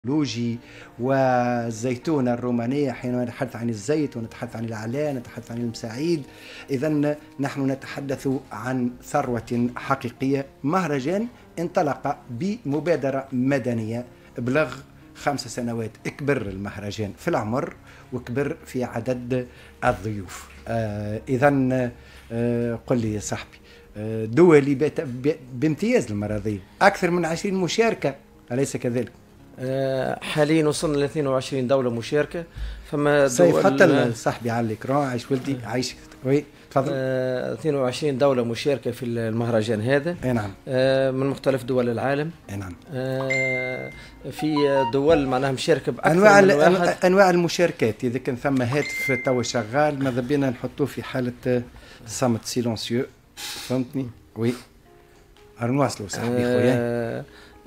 لوجي والزيتونة الرومانية. حينما نتحدث عن الزيت ونتحدث عن العلاء نتحدث عن المساعيد، إذن نحن نتحدث عن ثروة حقيقية. مهرجان انطلق بمبادرة مدنية بلغ 5 سنوات. اكبر المهرجان في العمر وكبر في عدد الضيوف. إذن قل لي يا صاحبي، دولي بامتياز المرة ذي أكثر من 20 مشاركة، أليس كذلك؟ حاليا وصلنا ل 22 دولة مشاركة. فما دول حتى صاحبي على الإكران عايش ولدي عايش. وي تفضل. 22 دولة مشاركة في المهرجان هذا. نعم. من مختلف دول العالم. نعم. في دول معناها مشاركة بأكثر من واحد. أنواع المشاركات، إذا كان ثم هاتف توا شغال ماذا بينا نحطوه في حالة صمت سيلونسيو، فهمتني؟ وي أرنواصلو صاحبي خويا.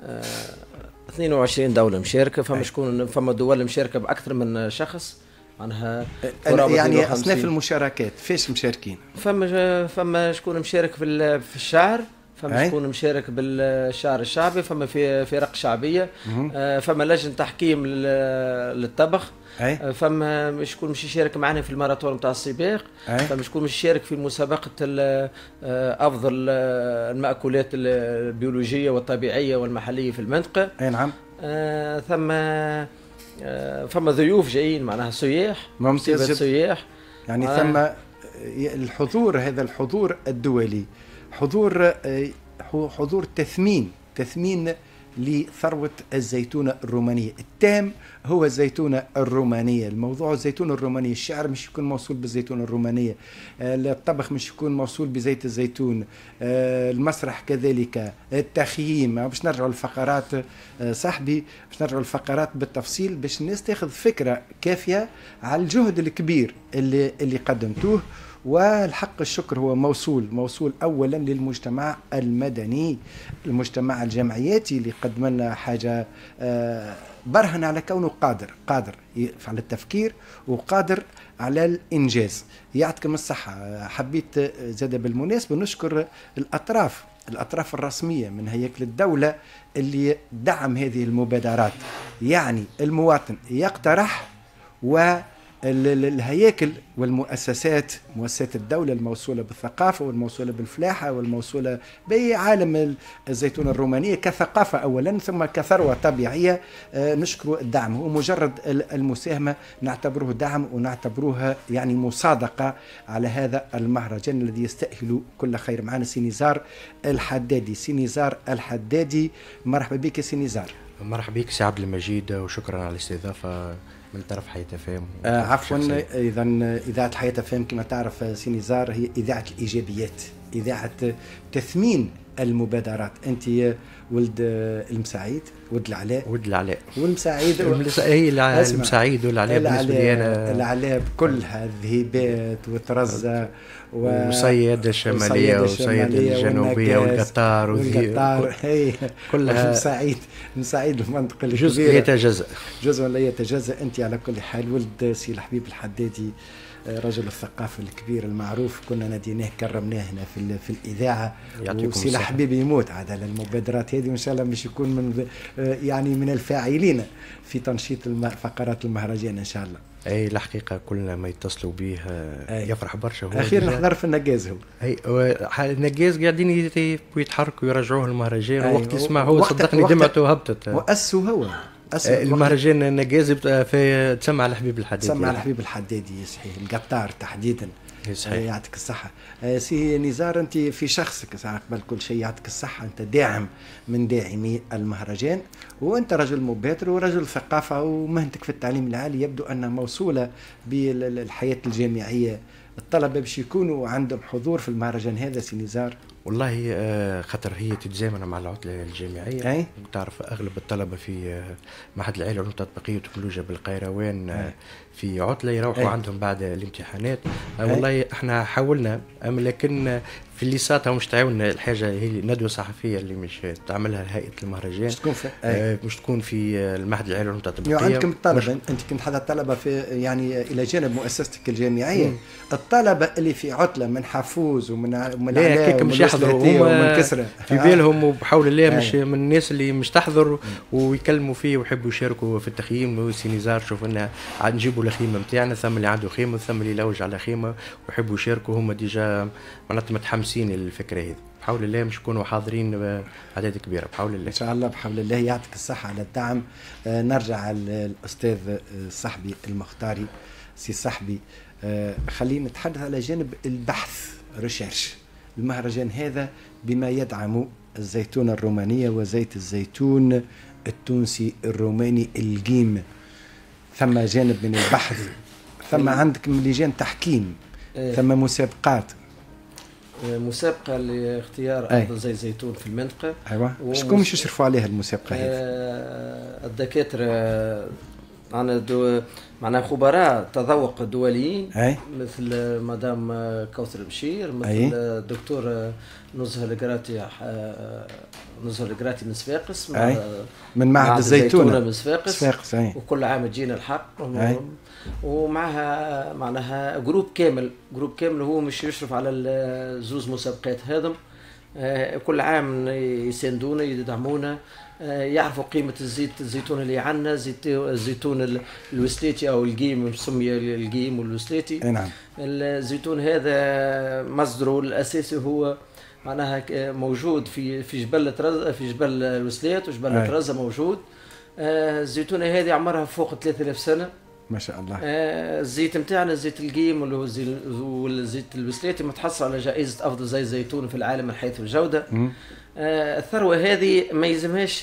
22 دولة مشاركة. فما دول مشاركة بأكثر من شخص معناها. يعني أصناف المشاركات فيش مشاركين؟ فما شكون مشارك في الشعر، فما شكون مشارك بالشعر الشعبي، فما في فرق شعبية، فما لجنة تحكيم للطبخ، فما شكون مش يشارك معنا في الماراثون نتاع السباق، فما شكون مش يشارك في مسابقة أفضل المأكولات البيولوجية والطبيعية والمحلية في المنطقة. نعم. فما ضيوف جايين معناها سياح، ممتاز سياح يعني. ثم الحضور، هذا الحضور الدولي حضور تثمين لثروة الزيتونة الرومانية. التام هو الزيتونة الرومانية، الموضوع الزيتونة الرومانية. الشعر مش يكون موصول بالزيتونة الرومانية، الطبخ مش يكون موصول بزيت الزيتون، المسرح كذلك، التخييم. باش نرجعوا الفقرات صاحبي، باش نرجعوا الفقرات بالتفصيل باش الناس تاخذ فكرة كافية على الجهد الكبير اللي قدمتوه. والحق الشكر هو موصول أولا للمجتمع المدني، المجتمع الجمعياتي اللي قدم لنا حاجة برهن على كونه قادر على التفكير وقادر على الإنجاز. يعطيكم الصحة. حبيت زاد بالمناسبة نشكر الأطراف الرسمية من هياكل الدولة اللي دعم هذه المبادرات. يعني المواطن يقترح، والهياكل والمؤسسات، مؤسسات الدولة الموصولة بالثقافة والموصولة بالفلاحة والموصولة بعالم الزيتونة الرومانية كثقافة أولا ثم كثروة طبيعية. نشكر الدعم، هو مجرد المساهمة نعتبره دعم ونعتبروها يعني مصادقة على هذا المهرجان الذي يستأهل كل خير. معنا سينيزار الحدادي. مرحبا بك يا سينيزار. مرحبا بك سي عبد المجيد، وشكرا على الاستضافة من طرف حياة فام. عفوا. اذا اذاعه حياة فام كما تعرف سينيزار هي اذاعه الايجابيات، اذاعه تثمين المبادرات. انت ولد المساعيد، ولد العلاء والمساعيد. هي المساعيد والعلاء بالنسبه لي انا العلاء بكلها الذهيبات وترزة وصيادة الشمالية وصيادة الجنوبية والقطار هي كلها. المساعيد المنطقة الكبيرة جزء لا يتجزأ. أنت على كل حال ولد سي الحبيب الحدادي، رجل الثقافة الكبير المعروف، كنا ناديناه كرمناه هنا في الإذاعة. وسي الحبيب يموت عاد على المبادرات هذه، وإن شاء الله مش يكون من الفاعلين في تنشيط فقرات المهرجان إن شاء الله. اي الحقيقه كلنا ما يتصلوا به يفرح برشا. هو اخيرا نحضر في النجاز. هو النجاز قاعدين يتحركوا ويرجعوه المهرجان. وقت يسمع هو صدقني دمعته وهبطت. واسوا هو المهرجان النجاز في تسمع على الحبيب الحدادي صحيح، القطار تحديدا. صحيح. يعطيك الصحة سي نزار. أنت في شخصك قبل كل شيء يعطيك الصحة، أنت داعم من داعمي المهرجان، وأنت رجل مبادر ورجل ثقافة، ومهنتك في التعليم العالي يبدو أنها موصولة بالحياة الجامعية. الطلبة باش يكونوا عندهم حضور في المهرجان هذا سي نزار؟ والله خاطر هي تتزامن مع العطلة الجامعية. تعرف أغلب الطلبة في معهد العالي للعلوم التطبيقية وتكنولوجيا بالقيروان في عطلة يروحوا عندهم بعد الامتحانات. والله احنا حاولنا، لكن في الليسات مش تعاون الحاجه هي الندوه الصحفيه اللي مش تعملها هيئه المهرجان، مش تكون في المعهد العالي للعلوم التطبيقيه. عندكم الطلبه، انت كنت حدا الطلبه في يعني الى جانب مؤسستك الجامعيه، الطلبه اللي في عطله من حفوز ومن علاء مش يحضروا ومن كسره في بالهم، وبحول الله مش من الناس اللي مش تحضر ويكلموا فيه ويحبوا يشاركوا في التخييم وسينيزار. شوف لنا نجيبوا الخيمه نتاعنا، ثم اللي عنده خيمه ثم اللي يلوج على خيمه ويحبوا يشاركوا، هم ديجا معناتها متحمسين للفكره هذه. بحول الله مش يكونوا حاضرين بأعداد كبيره بحول الله. ان شاء الله بحول الله. يعطيك الصحه على الدعم. نرجع للاستاذ صاحبي المختاري. سي صاحبي، خلينا نتحدث على جانب البحث ريشيرش. المهرجان هذا بما يدعم الزيتون الرومانيه وزيت الزيتون التونسي الروماني الجيم، ثم جانب من البحث، ثم عندك من لجان تحكيم، ثم مسابقات، مسابقة لاختيار أفضل زيت زيتون في المنطقة. أيوة. شكون مش يشرفوا عليها المسابقة هذه؟ الدكاترة معنا خبراء تذوق دوليين، مثل مدام كوثر بشير، مثل الدكتور نزهة القراتي من صفاقس، من معهد الزيتون من صفاقس. وكل عام تجينا الحق، ومعها معناها جروب كامل هو مش يشرف على زوز مسابقات هذم. كل عام يساندونا يدعمونا، يعرفوا قيمة الزيتون اللي عندنا، الزيتون الوسليتي أو الجيم، مسمي الجيم والوسليتي. نعم. الزيتون هذا مصدره الأساسي هو معناها موجود في جبل الوسلات وجبل رزة موجود. الزيتونة هذه عمرها فوق 3000 سنة ما شاء الله. الزيت متاعنا زيت الجيم والزيت الوسلاتي متحصل على جائزة أفضل زيت زيتون في العالم من حيث الجودة. الثروة هذه ما يلزمهاش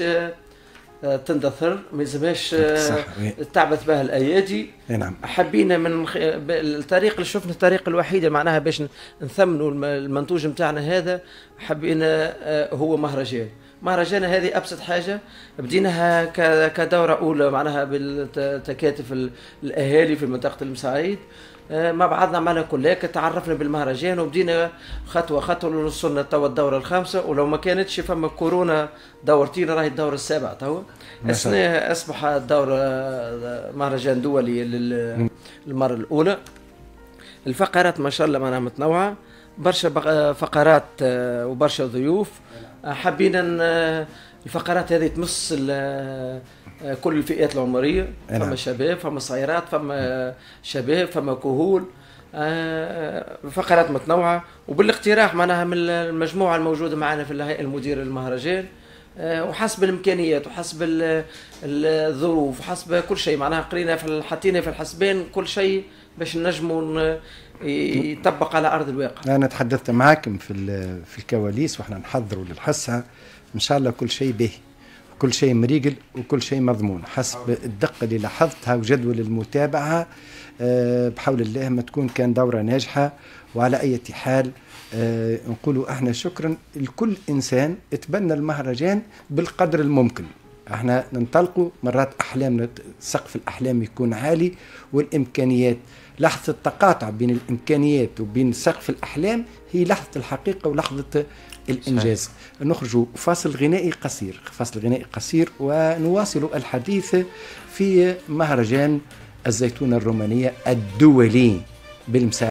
تندثر، ما يلزمهاش تعبث بها الأيادي. نعم. حبينا من الطريق اللي شفنا الطريق الوحيدة معناها باش نثمنوا المنتوج متاعنا هذا، حبينا هو مهرجان هذه أبسط حاجة بديناها كدورة أولى معناها بالتكاتف الأهالي في منطقة المساعيد. ما بعضنا معنا كلك تعرفنا بالمهرجان وبدينا خطوة وصلنا توا الدورة الخامسة، ولو ما كانتش فما كورونا دورتين راهي الدورة السابعة توا. أصبح الدورة مهرجان دولي للمرة الأولى. الفقرات ما شاء الله معناها متنوعة، برشا فقرات وبرشا ضيوف. حبينا الفقرات هذه تمس كل الفئات العمرية، فما شباب، فما صغيرات، فما شباب، فما كهول. فقرات متنوعة وبالاقتراح معناها من المجموعة الموجودة معنا في الهيئة المديرة للمهرجان، وحسب الإمكانيات وحسب الظروف وحسب كل شيء معناها قرينا حطينا في الحسبان كل شيء باش نجموا يطبق على أرض الواقع. أنا تحدثت معكم في الكواليس وإحنا نحضروا للحصة، إن شاء الله كل شيء به، كل شيء مريقل وكل شيء مضمون حسب الدقة اللي لاحظتها وجدول المتابعة. بحول الله ما تكون كان دورة ناجحة. وعلى أي حال نقولوا احنا شكرا لكل إنسان اتبنى المهرجان بالقدر الممكن. احنا ننطلقوا مرات أحلامنا، سقف الأحلام يكون عالي والإمكانيات، لحظة التقاطع بين الإمكانيات وبين سقف الأحلام هي لحظة الحقيقة ولحظة الإنجاز. نخرج فاصل غنائي قصير ونواصل الحديث في مهرجان الزيتون الرومانية الدولي بالمساعدة